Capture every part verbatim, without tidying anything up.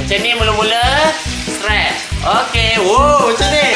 Macam ni mula-mula stretch. Okey. Wow, macam ni.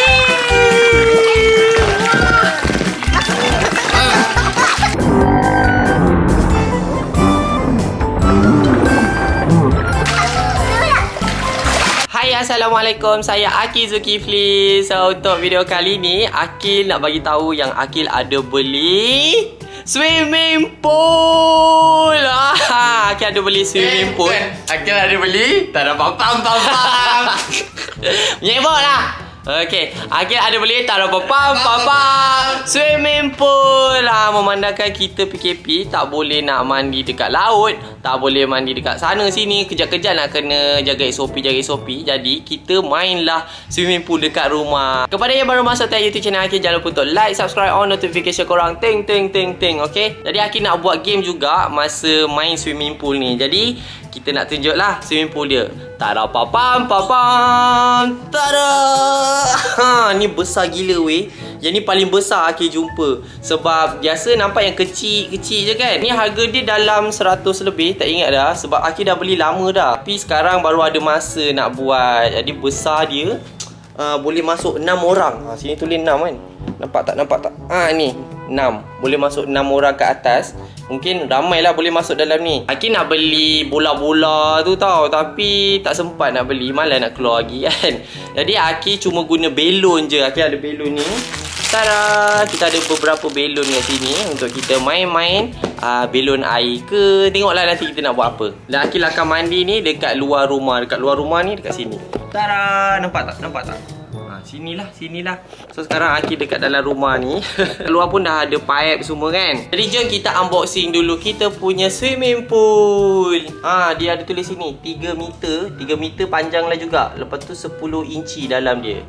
Assalamualaikum, saya Akil Zulkifli. So untuk video kali ni Akil nak bagi tahu yang Akil ada beli swimming pool. Ah, Akil ada beli swimming pool. Eh, Akil ada beli? Tak ada pam-pam pam-pam. Menyebut lah. Okey, Akil ada beli tak ada pam-pam swimming pool. Ah, memandangkan kita P K P tak boleh nak mandi dekat laut, tak boleh mandi dekat sana sini, kejap-kejap nak kena jaga S O P jaga S O P. Jadi kita mainlah swimming pool dekat rumah. Kepada yang baru masuk ke YouTube channel Akil, jangan lupa untuk like, subscribe, on notification korang ting ting ting ting. Okey. Jadi Akil nak buat game juga masa main swimming pool ni. Jadi kita nak tunjuklah swimming pool dia. Tada papam papam. Tada. Ha, ni besar gila weh. Yang ni paling besar Akil jumpa. Sebab biasa nampak yang kecil-kecil je kan. Ni harga dia dalam seratus lebih, tak ingat dah. Sebab Akil dah beli lama dah. Tapi sekarang baru ada masa nak buat. Jadi besar dia uh, boleh masuk enam orang. Ha, sini tulis enam kan. Nampak tak? Nampak tak? Ha, ni enam. Boleh masuk enam orang ke atas. Mungkin ramai lah boleh masuk dalam ni. Akil nak beli bola-bola tu tau, tapi tak sempat nak beli. Malah nak keluar lagi kan. Jadi Akil cuma guna belon je. Akil ada belon ni. Tada! Kita ada beberapa belon kat sini untuk kita main-main uh, belon air ke. Tengoklah nanti kita nak buat apa. Dan Akil akan mandi ni dekat luar rumah. Dekat luar rumah ni, dekat sini. Tada! Nampak tak? Nampak tak? Sinilah, sinilah. So sekarang Akil dekat dalam rumah ni. Luar pun dah ada pipe semua kan. Jadi jom kita unboxing dulu kita punya swimming pool. Ha, dia ada tulis sini tiga meter. tiga meter panjang lah juga. Lepas tu sepuluh inci dalam dia.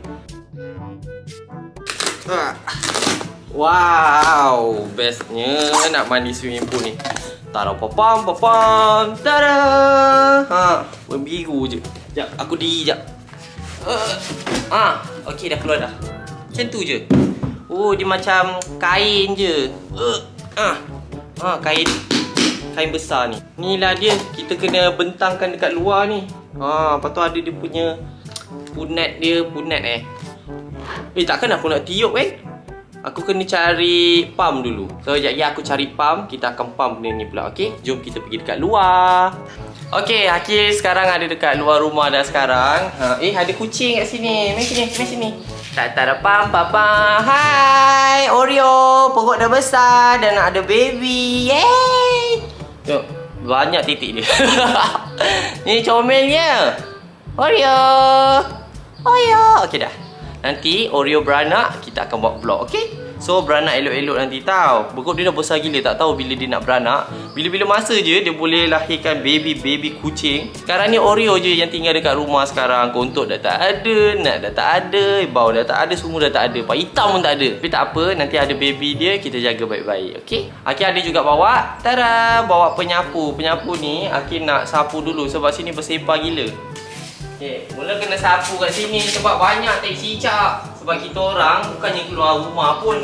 Ha. Wow, bestnya nak mandi swimming pool ni. Tada papam papam. Tada. Ha, berbiru je. Jap, aku diri jap. Uh, ah, okey dah keluar dah. Macam tu je. Oh, dia macam kain je. Uh, ah. Ah, kain kain besar ni. Inilah dia. Kita kena bentangkan dekat luar ni. Ah, lepas tu ada dia punya punat dia, punat eh. Eh, takkan aku nak tiup eh? Aku kena cari pump dulu. So, sekejap ya aku cari pump. Kita akan pump benda ni pula, okey? Jom kita pergi dekat luar. Okey, Akil sekarang ada dekat luar rumah dah sekarang. Ha, eh, ada kucing kat sini. Mari sini, mari sini. Tak ada pam papa. Hai, Oreo. Perut dah besar dan ada baby. Yeay. Tengok, banyak titik dia. Ni comelnya. Oreo. Oreo. Okey dah. Nanti Oreo beranak, kita akan buat vlog, okey? So beranak elok-elok nanti tau. Perut dia dah besar gila, tak tahu bila dia nak beranak. Bila-bila masa je dia boleh lahirkan baby-baby kucing. Sekarang ni Oreo je yang tinggal dekat rumah sekarang. Kontok dah tak ada, Nat dah tak ada, bau dah tak ada, semua dah tak ada. Pak hitam pun tak ada. Tapi tak apa, nanti ada baby dia, kita jaga baik-baik, okey? Akil ada juga bawa, tada, bawa penyapu. Penyapu ni Akil nak sapu dulu sebab sini bersepah gila. Okay, mula kena sapu kat sini sebab banyak tak cicak. Sebab kita orang bukannya keluar rumah pun.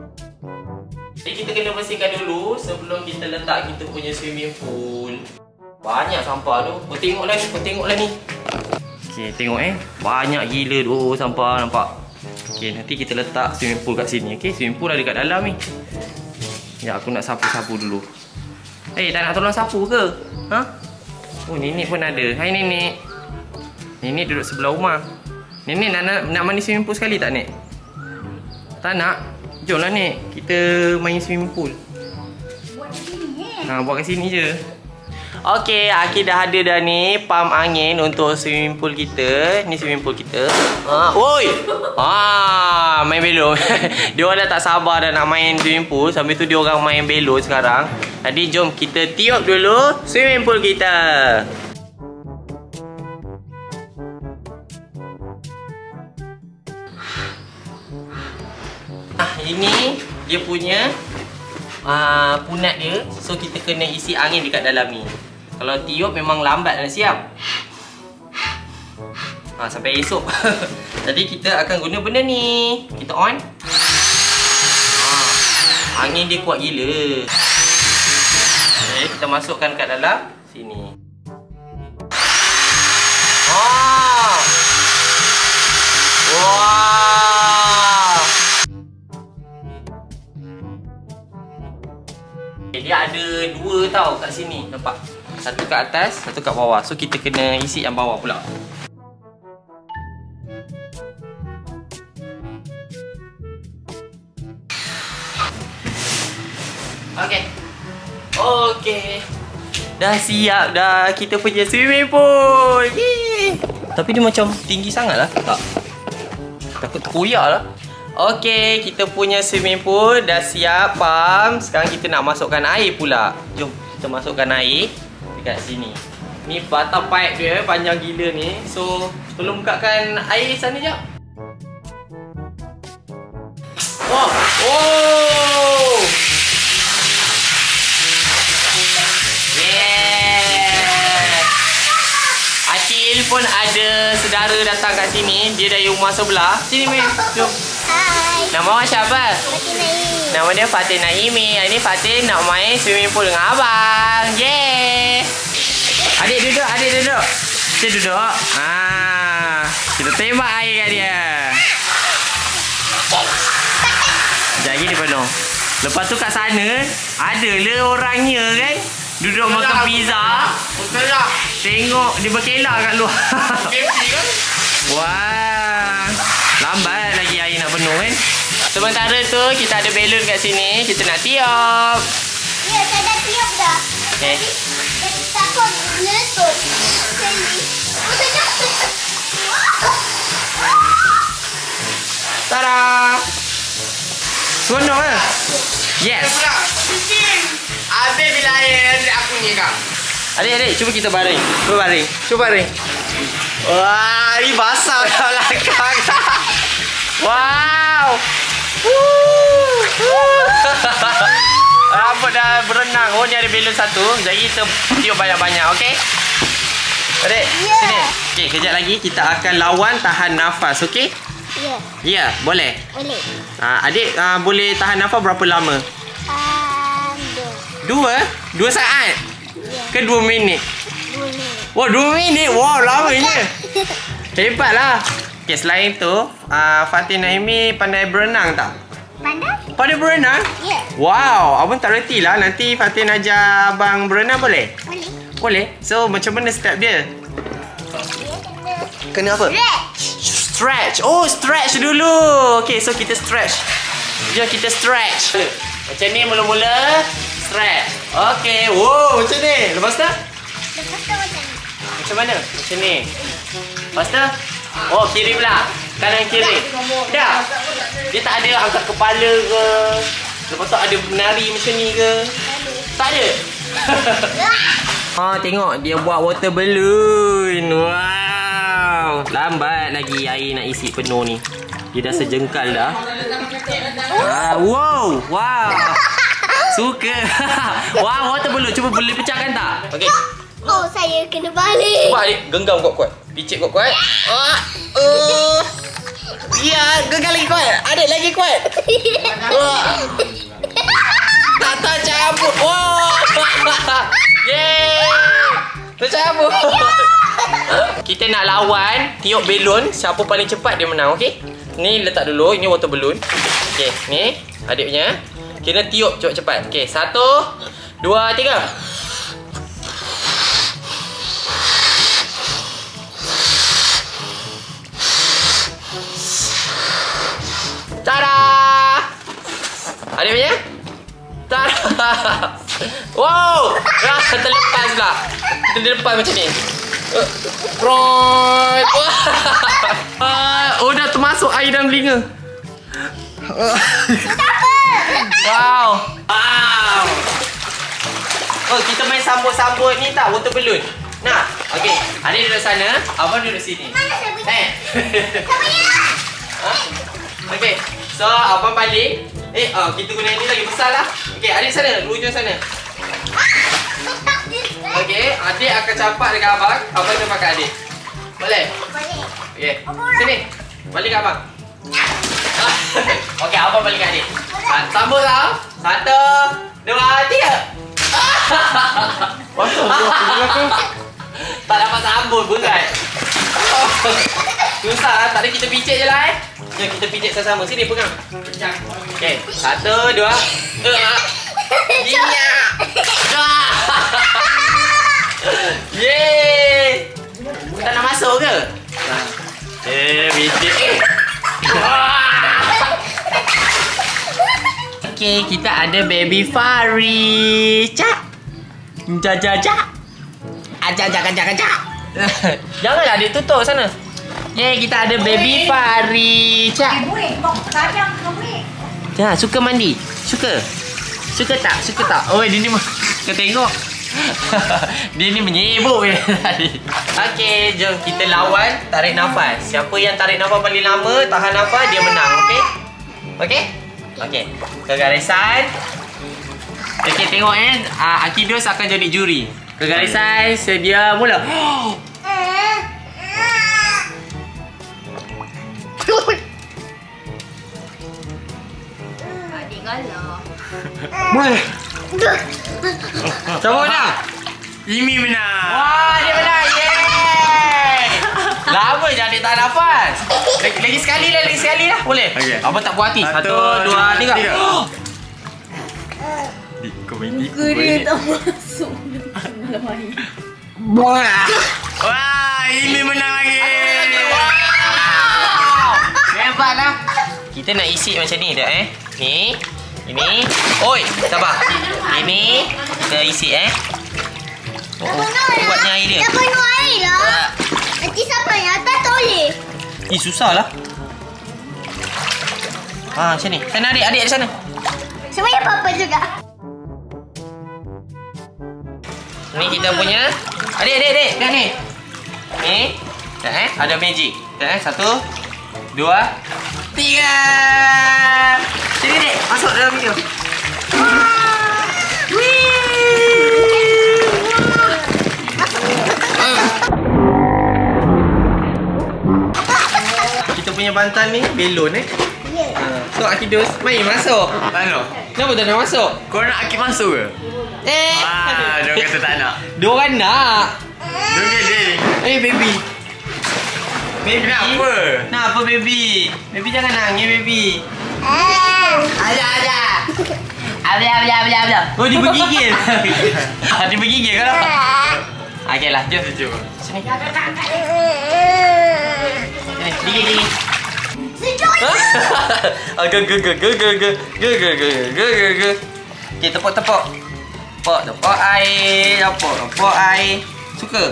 Jadi kita kena bersihkan dulu sebelum kita letak kita punya swimming pool. Banyak sampah tu. Kau tengoklah ni, kau tengoklah ni. Okay, tengok eh. Banyak gila tu sampah, nampak? Okay, nanti kita letak swimming pool kat sini. Okay, swimming pool ada kat dalam ni. Ya, aku nak sapu-sapu dulu. Eh, hey, tak nak tolong sapu ke? Ha? Oh, nenek pun ada. Hai nenek. Nenek duduk sebelah rumah. Nenek nak, nak, nak mandi swimming pool sekali tak, Nek? Tak nak? Jomlah, Nek. Kita main swimming pool. Buat kat sini, eh? Ha, buat kat sini je. Okey, Akil dah ada dah ni pump angin untuk swimming pool kita. Ni swimming pool kita. Ha, oi! Ha, main belon. Dia orang dah tak sabar dah nak main swimming pool. Sambil tu dia orang main belon sekarang. Jadi jom kita tiup dulu swimming pool kita. Ini dia punya uh, punat dia. So kita kena isi angin dekat dalam ni. Kalau tiup memang lambat nak siap. Ha, sampai esok. Jadi kita akan guna benda ni. Kita on. Ha, angin dia kuat gila. Okay, kita masukkan kat dalam sini. Ha, dia ada dua tau kat sini. Nampak? Satu kat atas, satu kat bawah. So kita kena isi yang bawah pula. Okey. Okey. Dah siap dah kita punya swimming pool. Yee. Tapi dia macam tinggi sangat lah. Tak. Takut terkoyak lah. Okey, kita punya swimming pool dah siap, Pam. Sekarang kita nak masukkan air pula. Jom kita masukkan air dekat sini. Ni batang pipe dia panjang gila ni. So, tolong bukakan air sana jap. Oh, oh. Acil pun ada saudara datang kat sini. Dia dari rumah sebelah. Sini, Mei. Jom. Hai. Nama awak siapa? Fatih Naim. Nama dia Fatih Naimi. Hari ni Fatih nak main swimming pool dengan abang. Yeay. Adik duduk, adik duduk. Kita duduk. Ah, kita tembak air kat dia. Sekejap lagi dia penuh. Lepas tu kat sana, adalah orangnya kan. Duduk makan pizza. Betul tak? Tengok dia berkelak kat luar. Kempi kan? Wah. Lambat lagi air nak penuh kan. Sementara tu kita ada balon kat sini. Kita nak tiup. Ya, saya dah tiup dah. Okay. Tapi takut meletup. Sekali. Oh, saya Tada. Seronok ke? Yes. Pula, bikin. Habis bila air aku ni kak. Adik-adik, cuba kita baring. Cuba baring. Cuba baring. Wah, ni basah kat belakang. Wow. Rambut dah berenang. Oh, ni ada balon satu. Jadi kita tiup banyak-banyak, okey? Adik, Yeah. sini. Okey, kejap lagi kita akan lawan tahan nafas, okey? Ya, Ya, boleh. boleh. Ha, adik uh, boleh tahan nafas berapa lama? Um, dua. Dua? Dua saat? Ya, Ke dua minit? boleh. Wah, dua minit? Wow, lamanya. Hebatlah. Okay, selain tu, uh, Fatih Naimi pandai berenang tak? Pandai? Pandai berenang? Ya, Wow, abang tak reti lah. Nanti Fatih nak ajar abang berenang boleh? boleh. Boleh. So, macam mana step dia? Dia kena Kena apa? stretch. Stretch. Oh, stretch dulu. Okay, so kita stretch. Jom kita stretch. Macam ni mula-mula. Stretch. Okay. Wow, macam ni. Lepas tu? Lepas tu macam ni. Macam mana? Macam ni. Lepas tu? Oh, kiri pula. Kanan kiri. Dah. Dia tak ada angkat kepala ke. Lepas tu ada menari macam ni ke. Tak ada. Oh, tengok. Dia buat water balloon. Wow. Lambat lagi air nak isi penuh ni. Dia dah sejengkal dah. Ah, wow. Wow. Suka. Wow, water balloon. Cuba boleh pecahkan tak? Okey. Oh, saya kena balik. Buat adik, genggam kuat-kuat. Picit kuat-kuat. Ah, uh. Ya, genggam lagi kuat. Adik lagi kuat. Wah. Tak tercabut. Wah. Yeay. Tercabut. Kita nak lawan tiup balon. Siapa paling cepat dia menang, okey? Ni letak dulu. Ini water balloon. Okey, ni adik punya. Kena tiup cepat-cepat. Okey, satu, dua, tiga. Tada! Ada punya? Tada! Wow! Ah, terlepas pula. Terlepas macam ni. Right. Oh, dah termasuk air dalam telinga. Wow. Wow. Oh, kita main sambut-sambut ni tak? Water balloon. Nah, okey. Adik duduk sana, abang duduk sini. Mana saya punya? Eh. Saya punya. Ha? Okey. So, abang balik. Eh, oh, kita guna ini lagi besar lah. Okey, adik sana, hujung sana. Okey, adik akan campak dekat abang. Abang campak kat adik. Boleh? Boleh. Okey. Sini. Balik kat abang. Okey, abang balik kat adik. Sambut tau. Satu, dua, tiga. Tak dapat sambut berat. Susah lah. Tak ada, kita picit je lah eh. Jom kita pijit sama-sama. Sini pegang. Okey. Satu, dua. Minyak. Yeay. Tak nak masuk ke? Eh, bidik. Okey, kita ada baby Fari. Cak. Cak, cak, cak. Ajak, ajak, ajak, ajak. Janganlah adik tutup sana. Yeay, kita ada baby Fari. Cak. Ya, suka mandi? Suka? Suka tak? Suka tak? Oh, dia ni kau tengok. Dia ni menyibuk je tadi. Okey, jom kita lawan tarik nafas. Siapa yang tarik nafas paling lama, tahan nafas, dia menang, okey? Okey? Okey. Kegarisan. Okey, tengok eh. Uh, Akidus akan jadi juri. Kegarisan, sedia, mula. Adik galah. Boleh. Siapa menang? Imi menang. Wah, dia menang. Yeay. Lama je adik tahan nafas. Lagi, lagi sekali lah, lagi sekali lah. Boleh? Okey. Apa tak puas hati? Satu, Satu, dua, tiga. tiga. Kau main tipu. Muka dia tak masuk dalam air. Wah, Imi menang lagi. Hebat lah. Kita nak isi macam ni dah eh. Ni. Ini. Oi, sabar. Ini kita isi eh. Oh, oh. Kuatnya air dia. Dah penuh air lah. Nanti siapa yang atas tak boleh. Ih, susah lah. Ha, macam ni. Sana adik, adik di sana. Semuanya papa juga. Ni kita punya. Adik, adik, adik. Lihat ni. Ni. Lihat eh. Ada magic. Lihat eh. Satu. Dua. Tiga. Sini, adik. Masuk dalam video. Kita punya bantal ni belon eh. Ya. Ha. So Akidus, mari masuk. Mana? Kenapa tak nak masuk? Kau nak Akid masuk ke? Eh. Ah, dia kata tak nak. Dia orang nak. Dia gede. Eh, baby. Baby. Kenapa? Kenapa, baby? Baby jangan nangis, baby. Eh. Ada, ada. Ada, ada, ada, ada. Oh, dia bergigil. Dia bergigil kalau. Okeylah, jom. Jom. Sini. Sini, gigil, gigil. Sejuk. Agak ge ge ge ge ge ge ge ge ge ge ge. Okey, tepuk-tepuk. Tepuk, tepuk air, tepuk, tepuk air. Suka?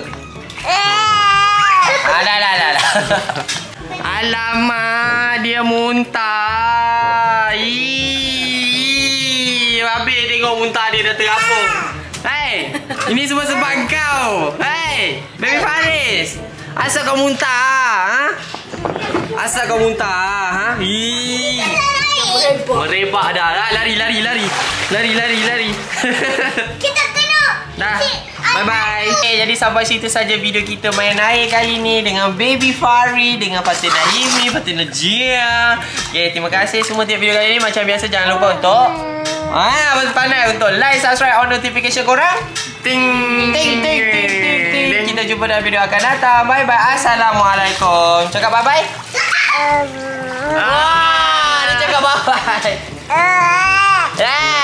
Ah, dah, dah, dah, dah. Alamak, dia muntah. Ih, habis tengok muntah dia dah terapung. Hei, ini semua sebab kau. Hei, baby Faris. Asal kau muntah, ha? Asal kau muntah, ha? Ih. Merebak dah. Lari, lari, lari. Lari, lari, lari. Kita kena. Dah. Bye bye. Okay, jadi sampai situ saja video kita main air kali ni dengan baby Fari, dengan partner Imi, partner Gia. Okay, terima kasih semua tengok video kali ni. Macam biasa jangan lupa untuk ah, pandai untuk like, subscribe, on notification korang. Ting Ting ting ting ting ting. Kita jumpa dalam video akan datang. Bye bye. Assalamualaikum. Cakap bye bye. Ah, dia cakap bye bye. Ah.